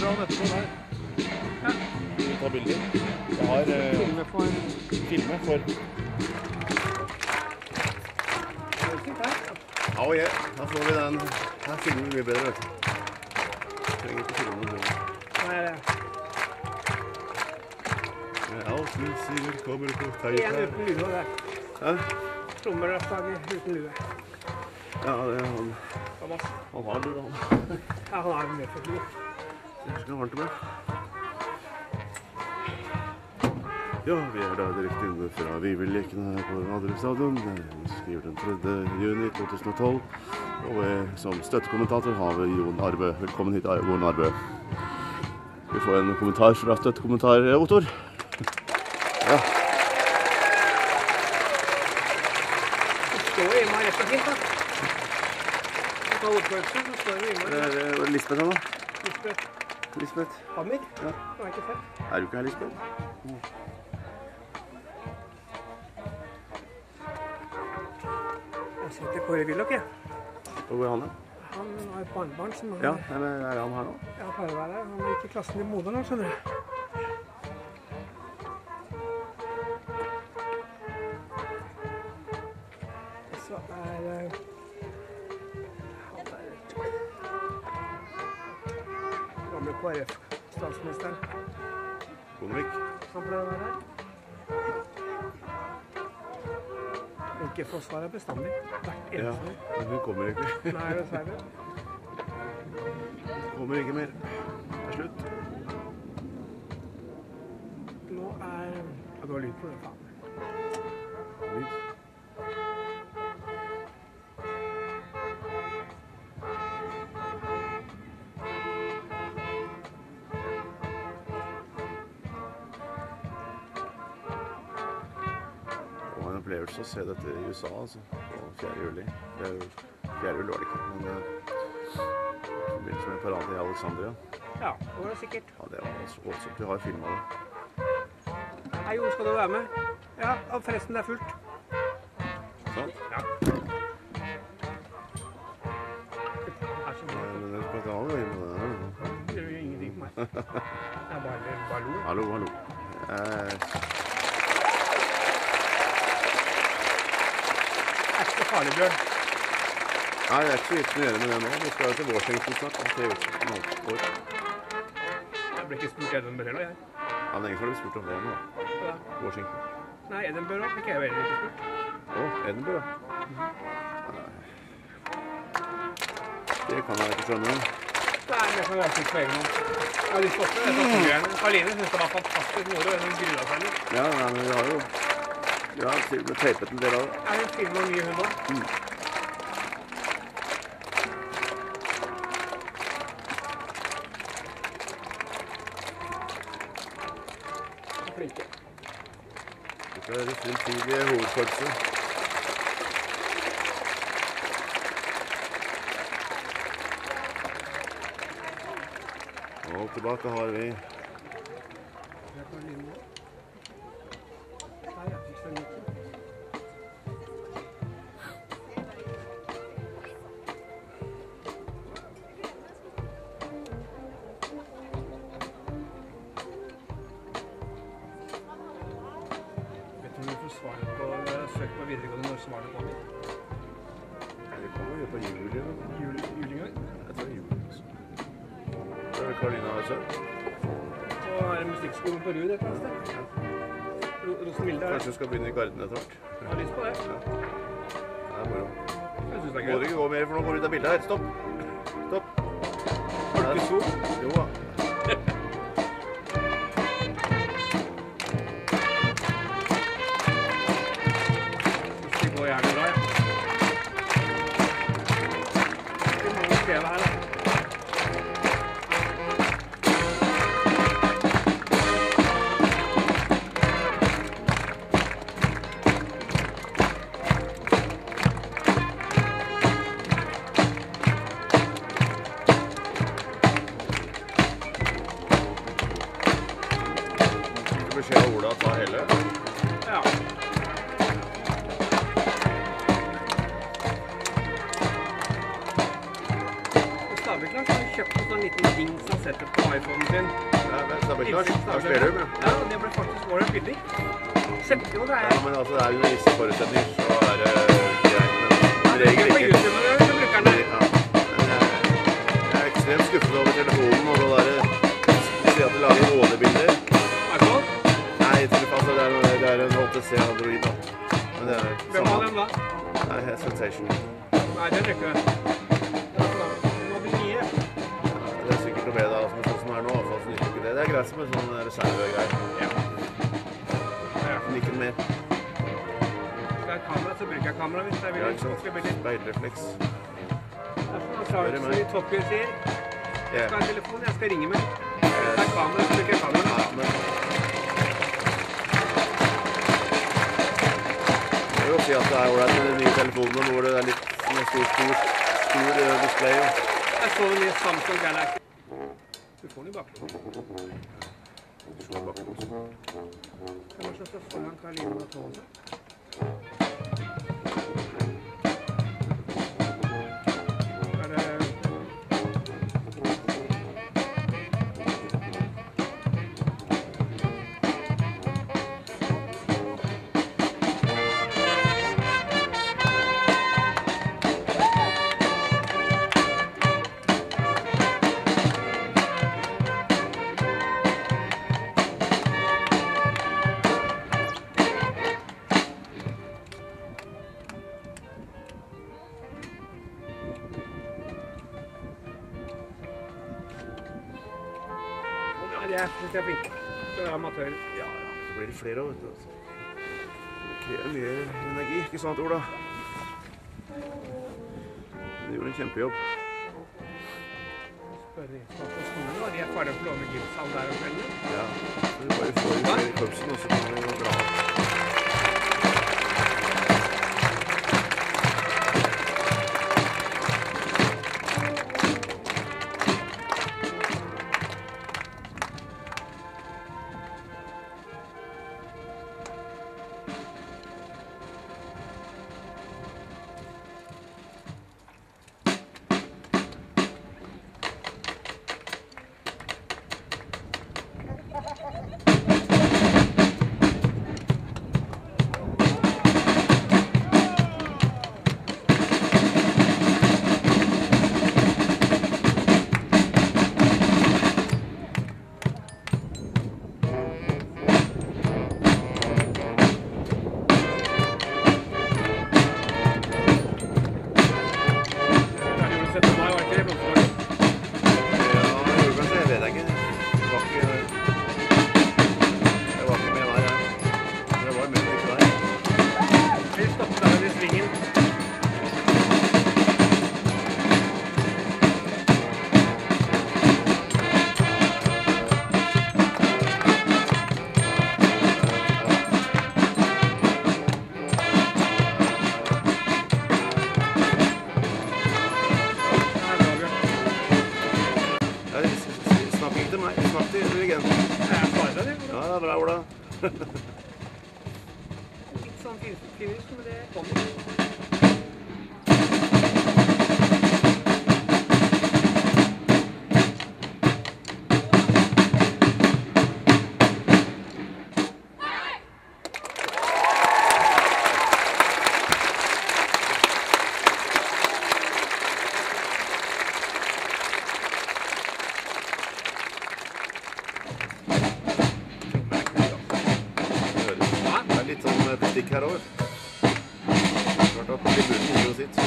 foran etterpå der. Ja. Vi tar bilder. Jeg har Filme for... Ja, ja. Da får vi den. Her filmer vi mye bedre, vet du. Trenger ikke filme noe. Nei, det. Alt min sier kommer på En teip her. uten lue der. Hæ? Trommelrappdager uten lue. Ja, det er han. Thomas. Han har lue, han. Ja, han er med for lue. Det skal varmt med. Ja, vi er da direkte inne fra Vivelekene her på Adrian Stadion. Vi skriver den 3. juni 2012. Og som støttekommentator har vi Jon Arbø. Velkommen hit, Jon Arbø. Vi får en kommentar fra støttekommentar-Ottor. Ja. Det står i meg rett og fint, da. Jeg tar oppførelsen, så står det i meg. Det er Lisbeth, da. Lisbeth Hammer? Ja. Det har jeg ikke sett. Er du ikke her, Lisbeth? Jeg setter Kåre Willoch, jeg. Og hvor er han da? Han har et barnebarn som har... Ja, eller er han her nå? Ja, han pleier å være her. Han er ikke i klassen i Modern nå, skjønner du. Så er... gamle KrF-statsministeren. Bondevik. Han pleier å være her. Ikke forsvaret er bestandig. Hvert Ja, eneste år. men hun kommer ikke. Nei, dessverre. Hun kommer ikke mer. Det er slutt. Nå er... Ja, du har lyd på det, faen. Lyd. Det var en opplevelse å se dette i USA, altså, på 4. juli. Det er jo 4. juli var det ikke, men i forbindelse med paraden i Alexandria. Ja, det var det sikkert. Ja, det var så voldsomt. Vi har filmet det. Hei, Jo, skal du være med? Ja, og forresten, det er fullt. Sant? Ja. Det er så bra. Men det skal ta det inn med det her. Det gjør jo ingenting for meg. Det er bare lo. Hallo, hallo. Det er ikke så farlig, Bjørn. Nei, det er ikke så vidt å gjøre med det nå. Vi skal jo til Washington snart. Om 3 år. Jeg ble ikke spurt Edinburgh heller, jeg. Ja, det er ingen som har blitt spurt om det nå. Ja. Washington. Nei, Edinburgh fikk jeg veldig ikke spurt. Edinburgh. Det kan jeg ikke skjønne. Nei, men jeg får være sikker på egen hånd. Jeg har lyst til å oppleve dette turgreiene. Karoline synes det var fantastisk moro, og hun gruet seg litt. Ja, nei, men vi har jo... Ja, til og med teipet en del av det. Ja, hun filmer mye hun også. Flinke. Dette er det fremtidige hovedkorpset. Og tilbake har vi... Søk på videregående når svaret kommer. Det kommer jo på juli. Juli en gang. Jeg tror juli. Det er Karolina har søkt. Og er det musikkskolen på Rud et eller annet sted? Rosenvilde er det. Kanskje du skal begynne i Garden etter hvert. Jeg har lyst på det. Ja. Det er moro. Jeg synes det er Må du gøy. ikke gå mer, for nå går du ut av bildet her. Stopp! Stopp! Folkesol. Jo da. Det går gjerne bra, ja. Det må jo skjeve her, da. Beskjed av Ola å ta hele. Ja. Stabeklar har kjøpt en sånn liten dings han setter på iPhonen sin. Ja, men Stabeklar, Lars Lerum, ja. Ja, det ble faktisk året billig. Jo, det Ja, men altså, det er jo visse forutsetninger, så er det greit, men regel på ikke. YouTube, men så bruker han det. Ja, men jeg er ekstremt skuffet over telefonen, og det der, si at de lager HD-bilder. iPhone? Nei, altså, det er en HTC Android, da. Men det er Hvem har den da? Nei, Sensation. Nei, den rekker jeg. Det må bli nye. Det er sikkert noe bedre, altså, men sånn som det er nå, i hvert fall, så nytter ikke det. Det er greit som en sånn reservegreier. Ja. Ikke mer. Skal jeg ha kamera, så bruker jeg kamera hvis jeg vil. Ja, ikke sant. Speilrefleks. Det er som han sa ut i Top Gear sier. Jeg skal ha en telefon, jeg skal ringe med. Det er kamera, så bruker jeg kamera. Ja, men... Jeg vil jo si at det er ålreit med de nye telefonene hvor det er litt stor display. Jeg så den i Samsung Galaxy. Du får den i baklås. Du slår baklås. Kanskje så foran Karolina og Tone. Jeg synes jeg er flink. Så er amatør. Ja, så blir det flere også, vet du. Det krever mye energi, ikke sant, Ola? De gjorde en kjempejobb. Spør de på skolen, og de er ferdig å låne gymsal der og kvelden. Ja, så vi bare får inn flere i korpsen, og så kan vi jo dra. Ja, bra, Ola. Litt sånn finish, men det kommer. Litt sånn bestikk her over. Klart at tribunen gir jo sitt.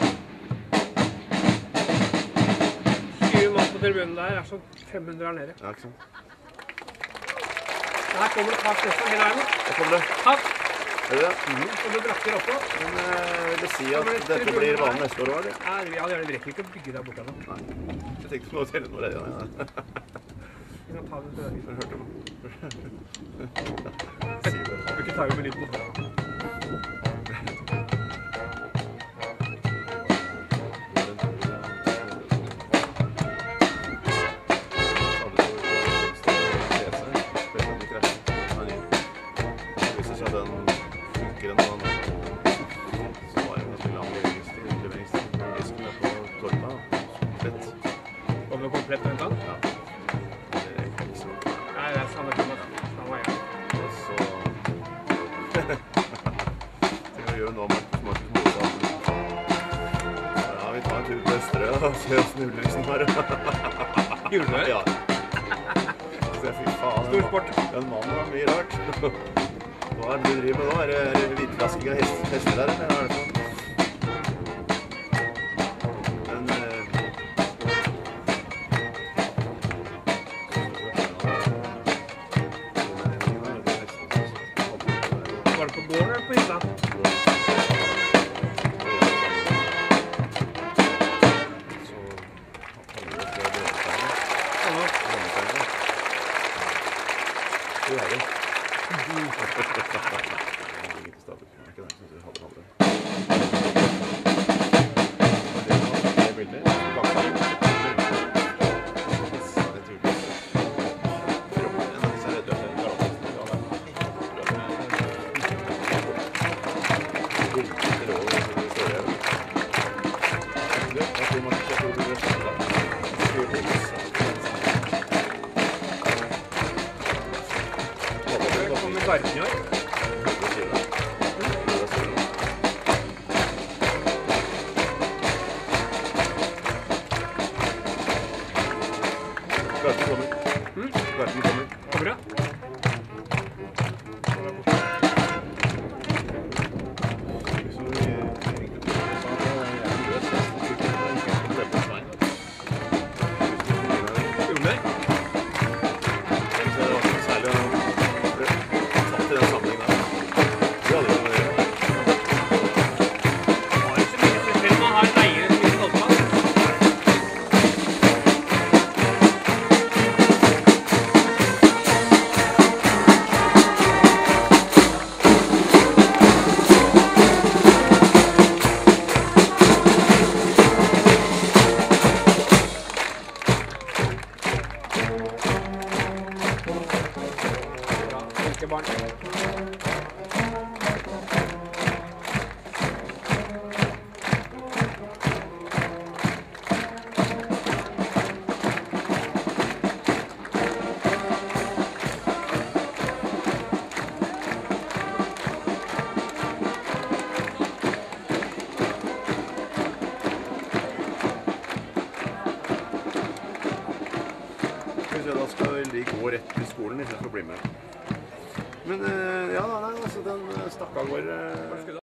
20 mann på tribunen der er sånn 500 her nede. Ja, ikke sant? Her kommer det tak nesten hele veien. Her kommer det. Tak! Er det det? Og du brakker oppå. Men jeg vil si at dette blir vanlig neste år, var det? Ja, det rekker ikke å bygge der borte nå. Nei. Jeg tenkte på å telle noe redde. Vi kan ta det til deg. Jeg hørte meg. Du kan ikke ta jo med litt på. samme komplett en gang? Ja. Det er ikke så. Nei, det er samme tema. Samme igjen. Og så... Skal vi gjøre noe Markus Motsatt. Ja, vi tar en tur på Østerøy og ser hvordan Ulriksen har det. Gjorde du det? Ja. Så jeg fikk faen. Stor sport. Den mannen har mye rart. Hva er det du driver med nå? Er det hvitvasking av hester der, eller hva er det for noe? Var det på gården eller på hytta? Gartner. Garten kommer. Garten kommer. Kommer det? Barn. Da skal de gå rett til skolen hvis jeg skal bli med. Men ja, nei, altså den stakk av går.